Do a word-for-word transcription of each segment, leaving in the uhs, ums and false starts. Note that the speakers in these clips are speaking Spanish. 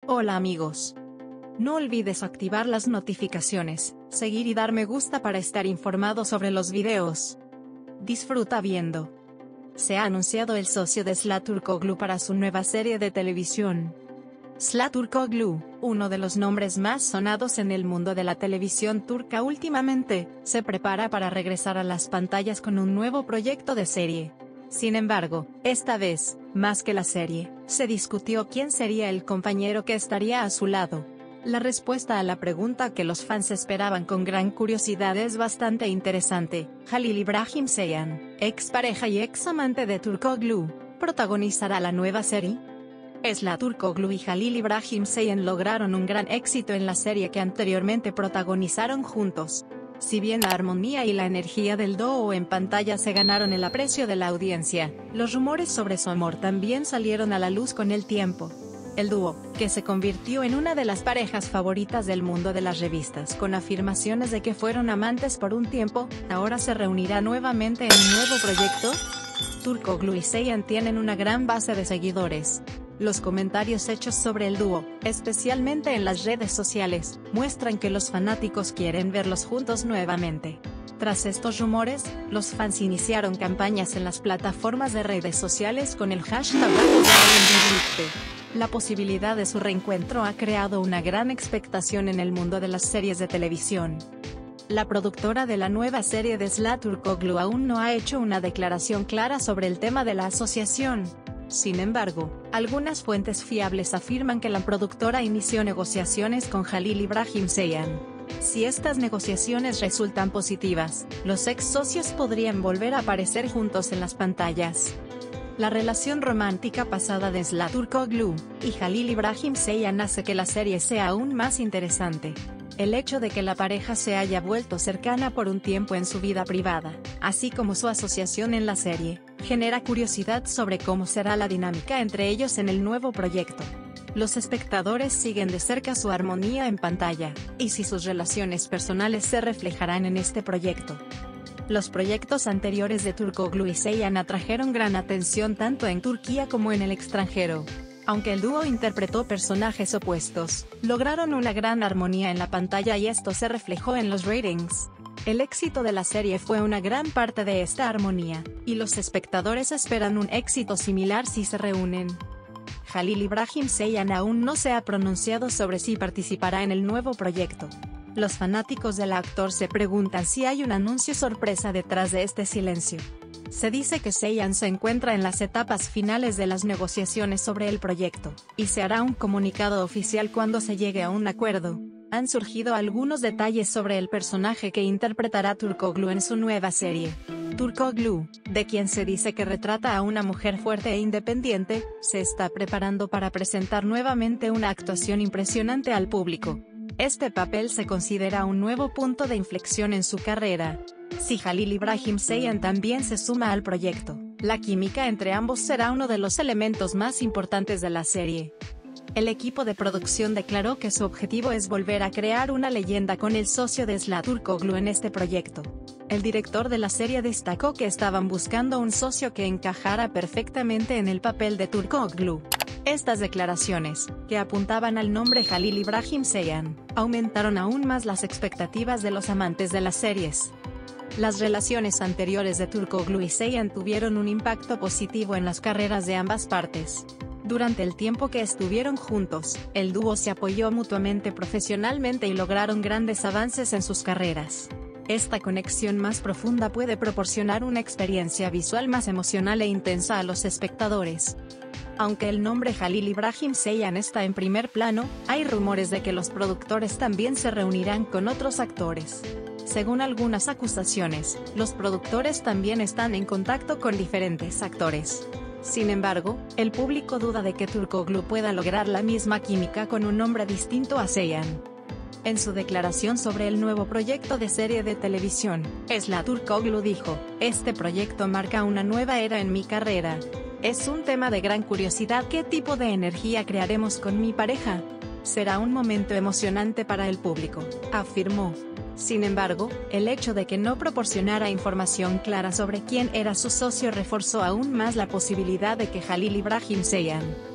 Hola amigos. No olvides activar las notificaciones, seguir y dar me gusta para estar informado sobre los videos. Disfruta viendo. Se ha anunciado el socio de Sıla Türkoğlu para su nueva serie de televisión. Sıla Türkoğlu, uno de los nombres más sonados en el mundo de la televisión turca últimamente, se prepara para regresar a las pantallas con un nuevo proyecto de serie. Sin embargo, esta vez, más que la serie, se discutió quién sería el compañero que estaría a su lado. La respuesta a la pregunta que los fans esperaban con gran curiosidad es bastante interesante. Halil İbrahim Ceyhan, ex pareja y ex amante de Türkoğlu, ¿protagonizará la nueva serie? Sıla Türkoğlu y Halil İbrahim Ceyhan lograron un gran éxito en la serie que anteriormente protagonizaron juntos. Si bien la armonía y la energía del dúo en pantalla se ganaron el aprecio de la audiencia, los rumores sobre su amor también salieron a la luz con el tiempo. El dúo, que se convirtió en una de las parejas favoritas del mundo de las revistas con afirmaciones de que fueron amantes por un tiempo, ahora se reunirá nuevamente en un nuevo proyecto. Türkoğlu y Ceyhan tienen una gran base de seguidores. Los comentarios hechos sobre el dúo, especialmente en las redes sociales, muestran que los fanáticos quieren verlos juntos nuevamente. Tras estos rumores, los fans iniciaron campañas en las plataformas de redes sociales con el hashtag La posibilidad de su reencuentro ha creado una gran expectación en el mundo de las series de televisión. La productora de la nueva serie de Sıla Türkoğlu aún no ha hecho una declaración clara sobre el tema de la asociación. Sin embargo, algunas fuentes fiables afirman que la productora inició negociaciones con Halil İbrahim Ceyhan. Si estas negociaciones resultan positivas, los ex socios podrían volver a aparecer juntos en las pantallas. La relación romántica pasada de Sıla Türkoğlu y Halil İbrahim Ceyhan hace que la serie sea aún más interesante. El hecho de que la pareja se haya vuelto cercana por un tiempo en su vida privada, así como su asociación en la serie, genera curiosidad sobre cómo será la dinámica entre ellos en el nuevo proyecto. Los espectadores siguen de cerca su armonía en pantalla, y si sus relaciones personales se reflejarán en este proyecto. Los proyectos anteriores de Türkoğlu y Ceyhan atrajeron gran atención tanto en Turquía como en el extranjero. Aunque el dúo interpretó personajes opuestos, lograron una gran armonía en la pantalla y esto se reflejó en los ratings. El éxito de la serie fue una gran parte de esta armonía, y los espectadores esperan un éxito similar si se reúnen. Halil İbrahim Ceyhan aún no se ha pronunciado sobre si participará en el nuevo proyecto. Los fanáticos del actor se preguntan si hay un anuncio sorpresa detrás de este silencio. Se dice que Ceyhan se encuentra en las etapas finales de las negociaciones sobre el proyecto, y se hará un comunicado oficial cuando se llegue a un acuerdo. Han surgido algunos detalles sobre el personaje que interpretará Türkoğlu en su nueva serie. Türkoğlu, de quien se dice que retrata a una mujer fuerte e independiente, se está preparando para presentar nuevamente una actuación impresionante al público. Este papel se considera un nuevo punto de inflexión en su carrera. Si Halil İbrahim Ceyhan también se suma al proyecto, la química entre ambos será uno de los elementos más importantes de la serie. El equipo de producción declaró que su objetivo es volver a crear una leyenda con el socio de Sıla Türkoğlu en este proyecto. El director de la serie destacó que estaban buscando un socio que encajara perfectamente en el papel de Türkoğlu. Estas declaraciones, que apuntaban al nombre Halil İbrahim Ceyhan, aumentaron aún más las expectativas de los amantes de las series. Las relaciones anteriores de Türkoğlu y Ceyhan tuvieron un impacto positivo en las carreras de ambas partes. Durante el tiempo que estuvieron juntos, el dúo se apoyó mutuamente profesionalmente y lograron grandes avances en sus carreras. Esta conexión más profunda puede proporcionar una experiencia visual más emocional e intensa a los espectadores. Aunque el nombre Halil İbrahim Ceyhan está en primer plano, hay rumores de que los productores también se reunirán con otros actores. Según algunas acusaciones, los productores también están en contacto con diferentes actores. Sin embargo, el público duda de que Türkoğlu pueda lograr la misma química con un nombre distinto a Ceyhan. En su declaración sobre el nuevo proyecto de serie de televisión, Sıla Türkoğlu dijo: "Este proyecto marca una nueva era en mi carrera. Es un tema de gran curiosidad qué tipo de energía crearemos con mi pareja. Será un momento emocionante para el público", afirmó. Sin embargo, el hecho de que no proporcionara información clara sobre quién era su socio reforzó aún más la posibilidad de que Halil İbrahim Ceyhan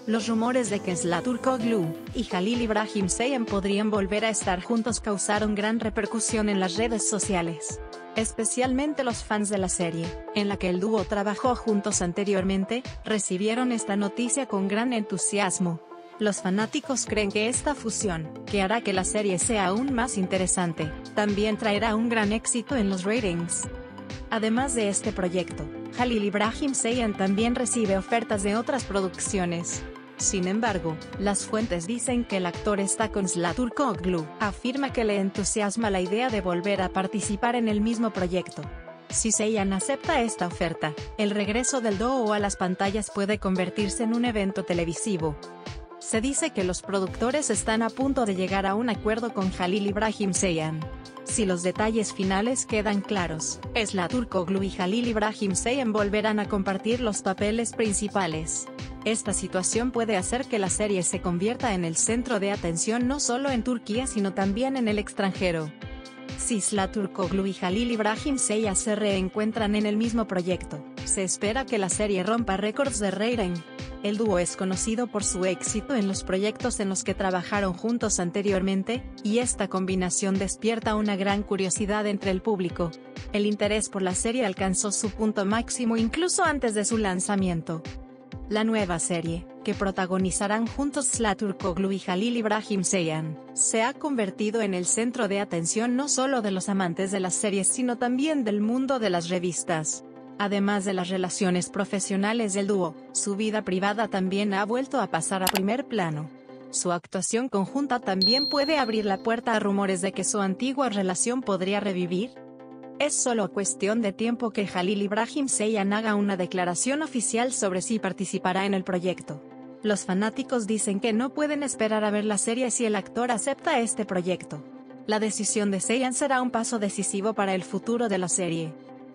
Los rumores de que Sıla Türkoğlu y Halil İbrahim Ceyhan podrían volver a estar juntos causaron gran repercusión en las redes sociales. Especialmente los fans de la serie, en la que el dúo trabajó juntos anteriormente, recibieron esta noticia con gran entusiasmo. Los fanáticos creen que esta fusión, que hará que la serie sea aún más interesante, también traerá un gran éxito en los ratings. Además de este proyecto, Halil İbrahim Ceyhan también recibe ofertas de otras producciones. Sin embargo, las fuentes dicen que el actor está con Sıla Türkoğlu, afirma que le entusiasma la idea de volver a participar en el mismo proyecto. Si Ceyhan acepta esta oferta, el regreso del dúo a las pantallas puede convertirse en un evento televisivo. Se dice que los productores están a punto de llegar a un acuerdo con Halil İbrahim Ceyhan. Si los detalles finales quedan claros, Sıla Türkoğlu y Halil İbrahim Ceyhan volverán a compartir los papeles principales. Esta situación puede hacer que la serie se convierta en el centro de atención no solo en Turquía sino también en el extranjero. Si Sıla Türkoğlu y Halil İbrahim Ceyhan se reencuentran en el mismo proyecto, se espera que la serie rompa récords de rating. El dúo es conocido por su éxito en los proyectos en los que trabajaron juntos anteriormente, y esta combinación despierta una gran curiosidad entre el público. El interés por la serie alcanzó su punto máximo incluso antes de su lanzamiento. La nueva serie, que protagonizarán juntos Sıla Türkoğlu y Halil İbrahim Ceyhan, se ha convertido en el centro de atención no solo de los amantes de las series sino también del mundo de las revistas. Además de las relaciones profesionales del dúo, su vida privada también ha vuelto a pasar a primer plano. Su actuación conjunta también puede abrir la puerta a rumores de que su antigua relación podría revivir. Es solo cuestión de tiempo que Halil İbrahim Ceyhan haga una declaración oficial sobre si participará en el proyecto. Los fanáticos dicen que no pueden esperar a ver la serie si el actor acepta este proyecto. La decisión de Ceyhan será un paso decisivo para el futuro de la serie.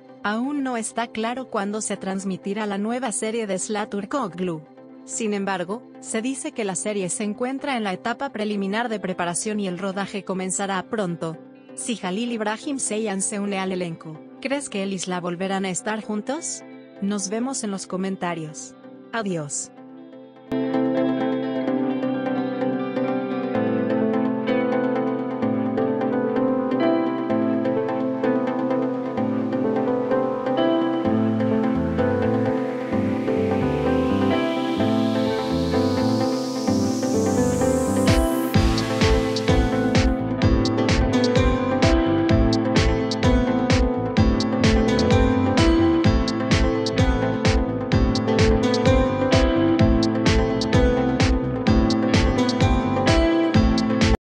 Aún no está claro cuándo se transmitirá la nueva serie de Sıla Türkoğlu. Sin embargo, se dice que la serie se encuentra en la etapa preliminar de preparación y el rodaje comenzará pronto. Si Halil İbrahim Ceyhan se une al elenco, ¿crees que él y Sıla volverán a estar juntos? Nos vemos en los comentarios. Adiós.